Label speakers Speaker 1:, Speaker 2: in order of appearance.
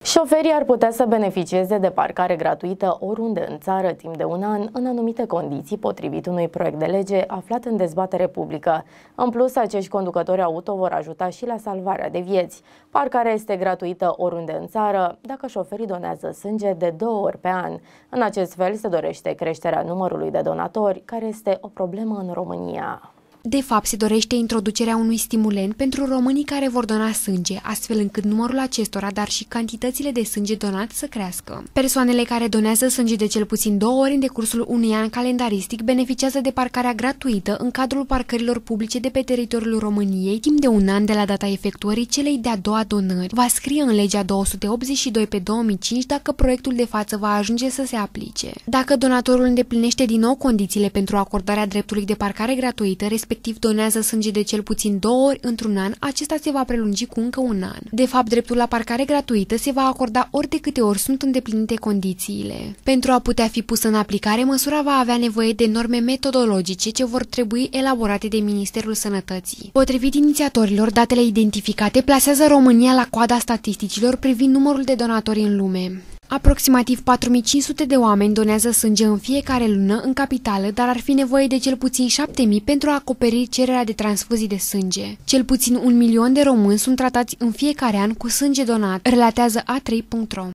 Speaker 1: Șoferii ar putea să beneficieze de parcare gratuită oriunde în țară timp de un an, în anumite condiții, potrivit unui proiect de lege aflat în dezbatere publică. În plus, acești conducători auto vor ajuta și la salvarea de vieți. Parcarea este gratuită oriunde în țară, dacă șoferii donează sânge de 2 ori pe an. În acest fel se dorește creșterea numărului de donatori, care este o problemă în România.
Speaker 2: De fapt, se dorește introducerea unui stimulent pentru românii care vor dona sânge, astfel încât numărul acestora, dar și cantitățile de sânge donat să crească. Persoanele care donează sânge de cel puțin 2 ori în decursul unui an calendaristic beneficiază de parcarea gratuită în cadrul parcărilor publice de pe teritoriul României timp de un an de la data efectuării celei de-a doua donări. Va scrie în legea 282 pe 2005 dacă proiectul de față va ajunge să se aplice. Dacă donatorul îndeplinește din nou condițiile pentru acordarea dreptului de parcare gratuită, respectiv donează sânge de cel puțin 2 ori într-un an, acesta se va prelungi cu încă un an. De fapt, dreptul la parcare gratuită se va acorda ori de câte ori sunt îndeplinite condițiile. Pentru a putea fi pusă în aplicare, măsura va avea nevoie de norme metodologice ce vor trebui elaborate de Ministerul Sănătății. Potrivit inițiatorilor, datele identificate plasează România la coada statisticilor privind numărul de donatori în lume. Aproximativ 4500 de oameni donează sânge în fiecare lună în capitală, dar ar fi nevoie de cel puțin 7000 pentru a acoperi cererea de transfuzii de sânge. Cel puțin 1 milion de români sunt tratați în fiecare an cu sânge donat, relatează A3.ro.